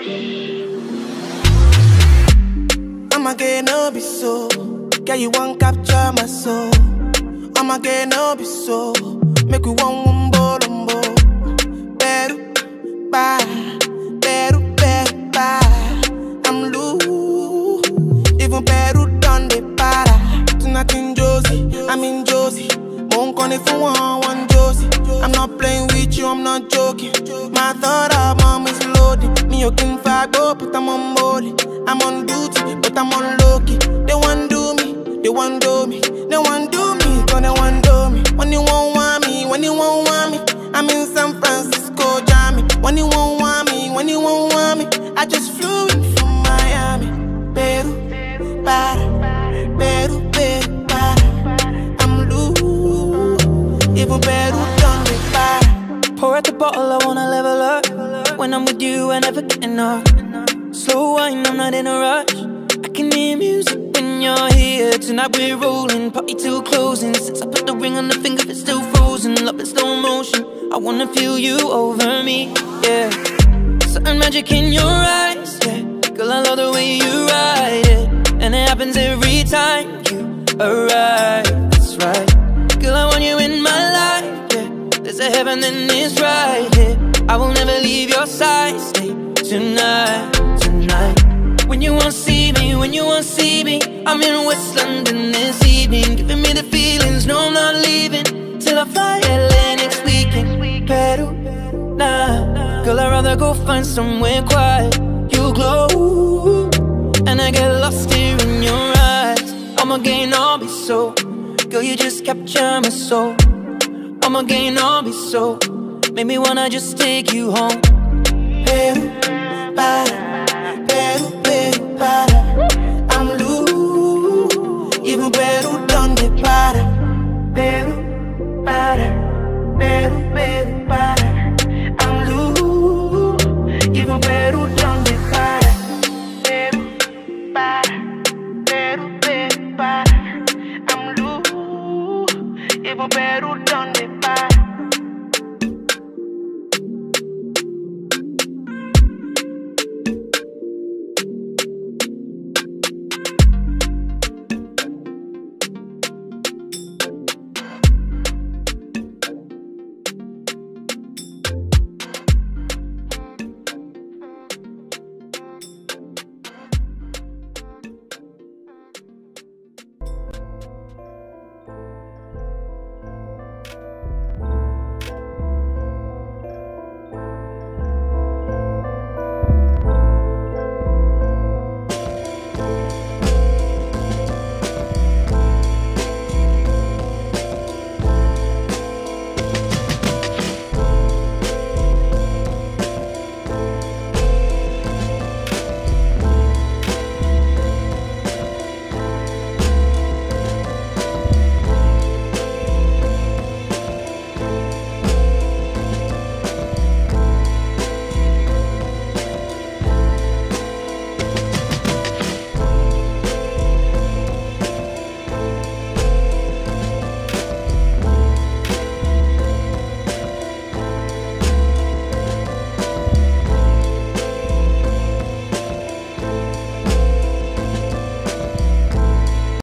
I'ma get no be so. Girl, you won't capture my soul. I'ma get no be so. Make you one wumbo lumbo. Peru, bye. Peru, Peru, bye. I'm loose. Even Peru done the para. Tonight in Josie, I'm in Josie. Won't call if you want one Josie. I'm not playing with you, I'm not joking. My thought of mom is loaded. Me you can fight, but I'm on board. I'm on duty, but I'm on low-key. They want do me, they want do me. They want do me, gonna want do me. When you won't want me, when you won't want me, I'm in San Francisco, Jammy. When you won't want me, when you won't want me, I just flew in from Miami. Peru, para, Peru, Peru, para. I'm loose, even Peru done me para. Pour out the bottle, I wanna level up. When I'm with you, I never get enough. Slow wine, I'm not in a rush. I can hear music when you're here. Tonight we're rolling, party till closing. Since I put the ring on the finger, it's still frozen. Love in slow motion, I wanna feel you over me, yeah. Certain magic in your eyes, yeah. Girl, I love the way you ride it. And it happens every time you arrive, that's right. Girl, I want you in my life, yeah. There's a heaven and it's right here, yeah. I will never leave your side, stay tonight. When you won't see me, when you won't see me, I'm in West London this evening, giving me the feelings, no I'm not leaving till I fly LA next weekend. Peru, nah, girl I'd rather go find somewhere quiet. You glow, and I get lost here in your eyes. I'ma gain all be so, girl you just capture my soul. I'ma gain all be so, make me wanna just take you home.